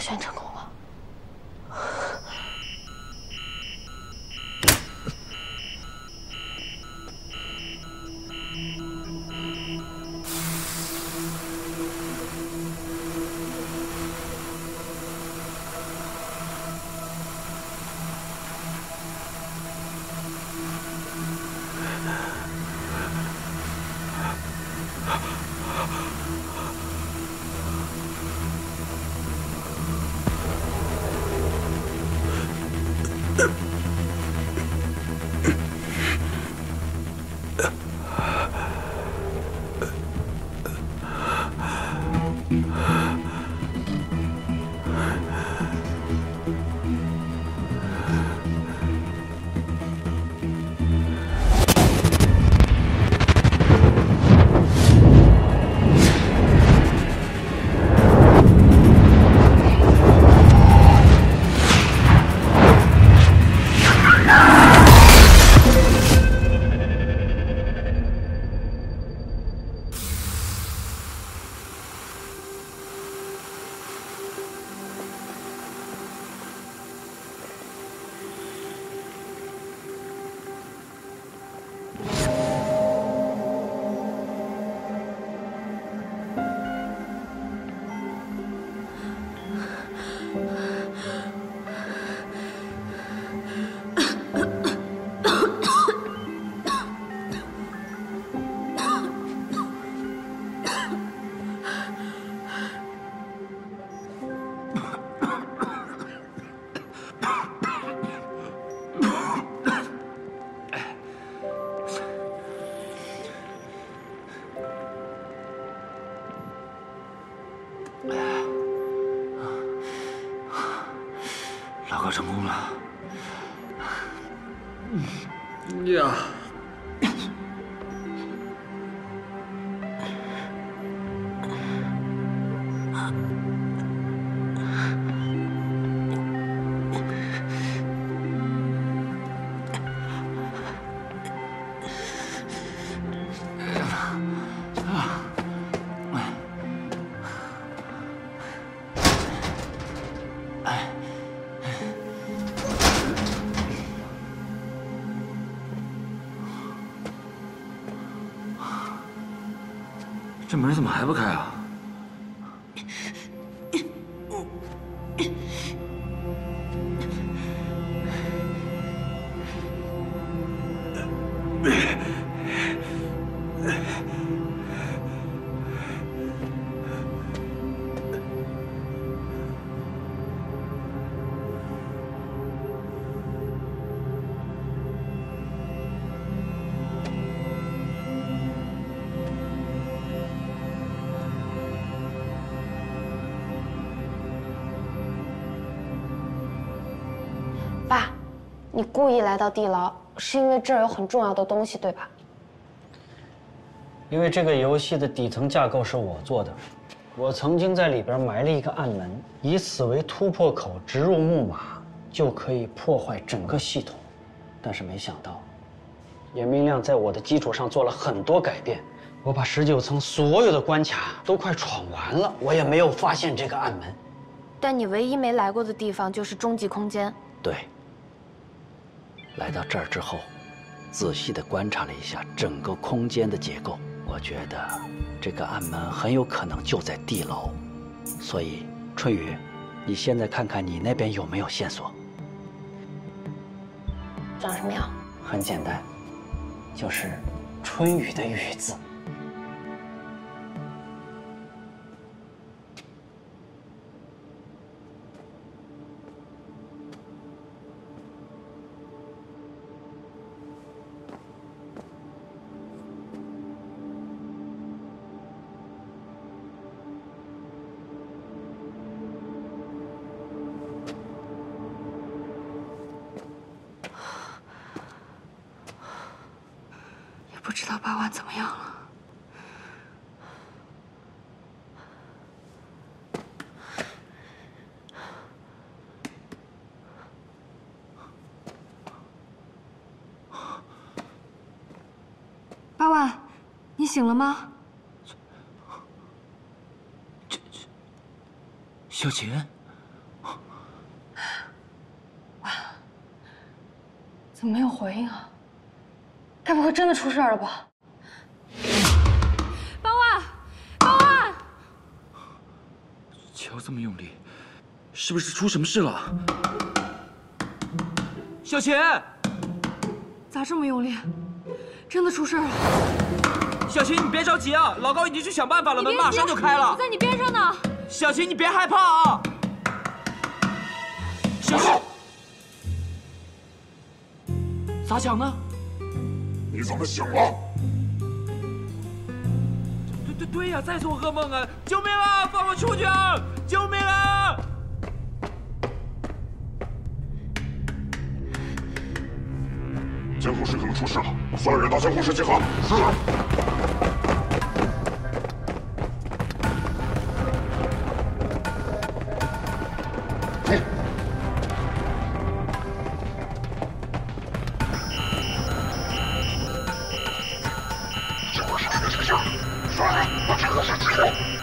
旋成功了。 老哥成功了。 呀！ 这门怎么还不开啊？ 爸，你故意来到地牢，是因为这儿有很重要的东西，对吧？ 因为这个游戏的底层架构是我做的，我曾经在里边埋了一个暗门，以此为突破口，植入木马就可以破坏整个系统。但是没想到，严明亮在我的基础上做了很多改变，我把19层所有的关卡都快闯完了，我也没有发现这个暗门。 但你唯一没来过的地方就是终极空间。 对。来到这儿之后，仔细地观察了一下整个空间的结构，我觉得这个暗门很有可能就在地牢。所以，春雨，你现在看看你那边有没有线索？ 长什么样？ 很简单，就是春雨的雨字。 不知道8万怎么样了。 8万，你醒了吗？ 小琴， 怎么没有回应啊？该不会真的出事了吧？保安，保安！ 敲这么用力，是不是出什么事了？小秦， 咋这么用力？真的出事了！ 小秦，你别着急啊，老高已经去想办法了，门马上就开了。 我在你边上呢。 小秦，你别害怕啊！小秦，咋讲呢？ 你怎么醒了？ 对呀，在做噩梦啊！救命啊！放我出去啊！救命啊！ 监控室可能出事了，所有人到监控室集合。是。监控室里面情形，所有人到监控室集合。